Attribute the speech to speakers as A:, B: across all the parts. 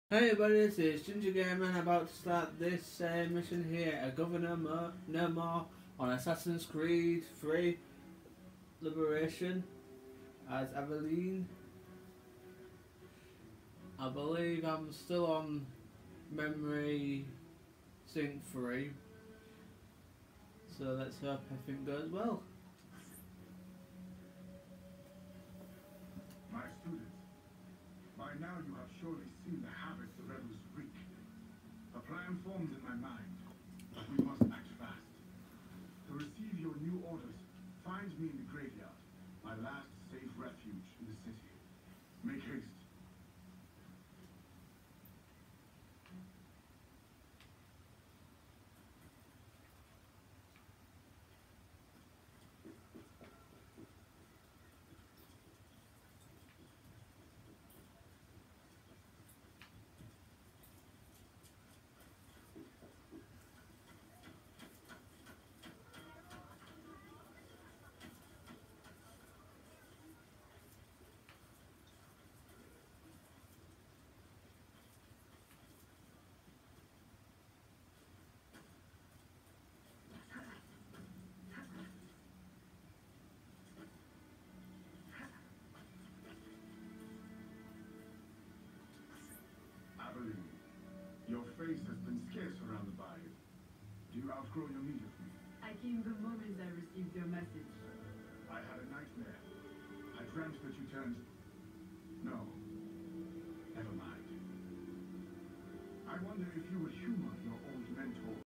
A: Hey everybody, this is Ginger Gamer and I'm about to start this mission here, a Governor No More on Assassin's Creed 3 Liberation as Aveline. I believe I'm still on Memory Sync 3, so let's hope everything goes well.
B: My students, by now you have surely seen the havoc the rebels wreak. A plan forms in my mind, but we must act fast. To receive your new orders, find me in the graveyard, my last safe refuge in the city. Make haste. Aveline, your face has been scarce around the bayou. Do you outgrow your need of me?
C: I came the moment I received your message.
B: I had a nightmare. I dreamt that you turned... No. Never mind. I wonder if you would humor your old mentor.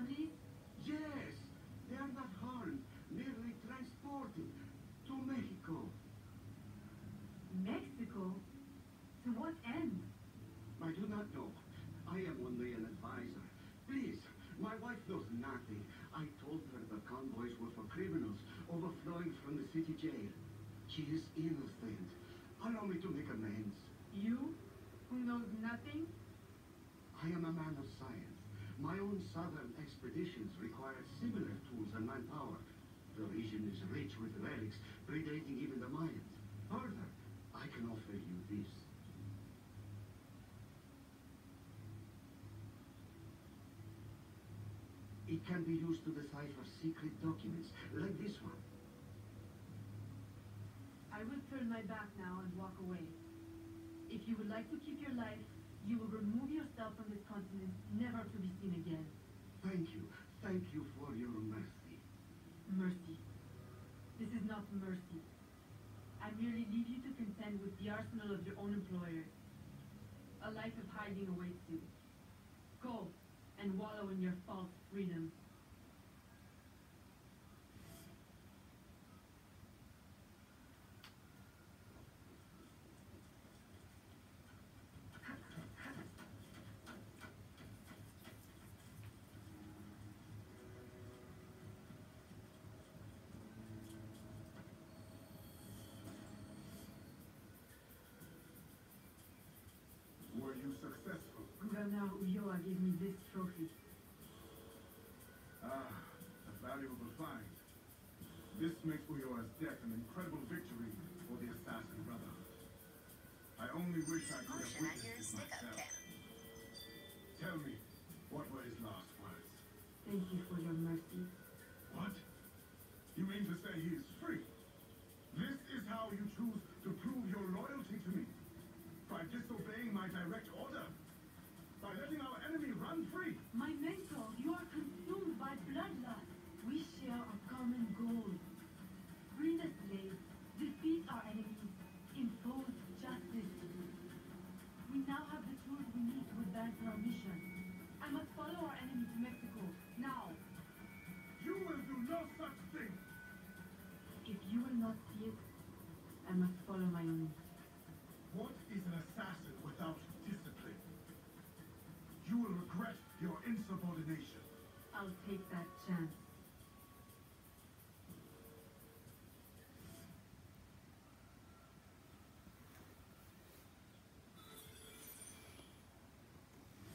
C: families?
B: Yes, they are not harmed, merely transported to Mexico.
C: Mexico? To what end?
B: I do not know. I am only an advisor. Please, my wife knows nothing. I told her the convoys were for criminals overflowing from the city jail. She is innocent. Allow me to make amends.
C: You, who knows nothing?
B: I am a man of science. My own southern expeditions required similar tools and manpower. The region is rich with relics predating even the Mayans. Further, I can offer you this. It can be used to decipher secret documents, like this one.
C: I will turn my back now and walk away. If you would like to keep your life, you will remove yourself from this continent, never to be seen again.
B: Thank you. Thank you for your mercy.
C: Mercy. This is not mercy. I merely leave you to contend with the arsenal of your own employers. A life of hiding awaits you. Go and wallow in your false freedom.
B: Were you successful?
C: Governor Ulloa gave me this trophy.
B: Ah, a valuable find. This makes Ulloa's death an incredible victory for the Assassin Brotherhood. I only wish I could have
D: Motion at
B: witnessed
D: your
B: it
D: stick-up
B: myself.
D: cannon.
B: Tell me, what were his last words?
C: Thank you for your mercy.
B: What? You mean to say he is free? This is how you choose to prove your loyalty to me? By disobeying my direct order? By letting our enemy run free?
C: My mentor, you are consumed by bloodlust. We share a common goal. Free the slaves, defeat our enemies, impose justice. We now have the tools we need to advance our mission. I must follow our enemy to Mexico, now.
B: You will do no such thing!
C: If you will not see it, I must follow my own.
B: What is an assassin without discipline? You will regret your insubordination.
C: I'll take that chance.